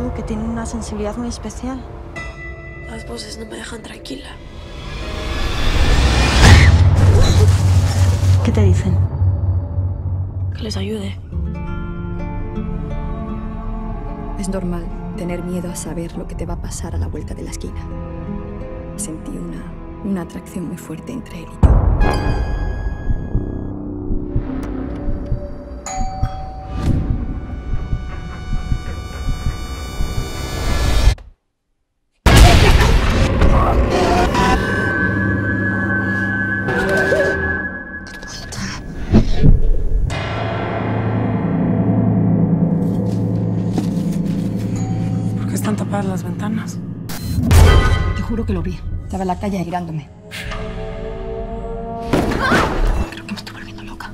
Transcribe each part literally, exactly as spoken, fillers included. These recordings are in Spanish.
tú, que tiene una sensibilidad muy especial. Las voces no me dejan tranquila. ¿Qué te dicen? Que les ayude. Es normal tener miedo a saber lo que te va a pasar a la vuelta de la esquina. Sentí una, una atracción muy fuerte entre él y yo. ¿Por qué están tapadas las ventanas? Te juro que lo vi. Estaba en la calle girándome. Creo que me estoy volviendo loca.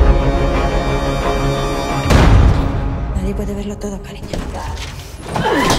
Nadie puede verlo todo, cariño.